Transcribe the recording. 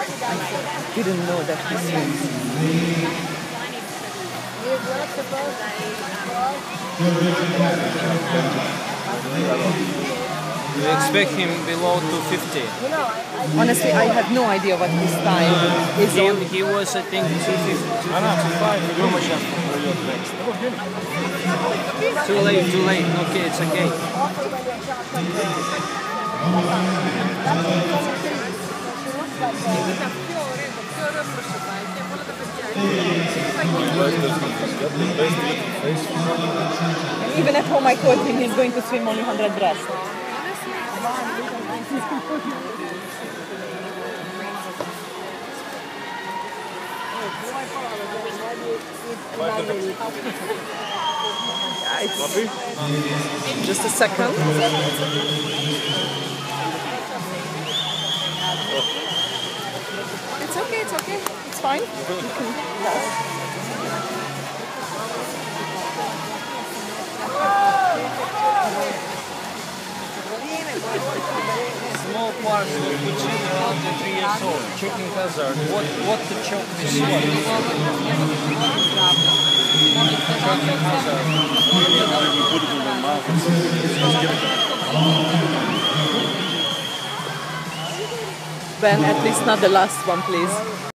I didn't know that he swims. You expect him below 250? Honestly, I have no idea what his time is on. He was, I think, 250, 255. Too late, too late. Okay, it's okay. Even at home I told him he's going to swim only 100 breast. Just a second. It's okay, it's okay. It's fine. Small parcel, which is around 3 years old, choking hazard. What to choke this one? Choking hazard. Ben, at least not the last one, please.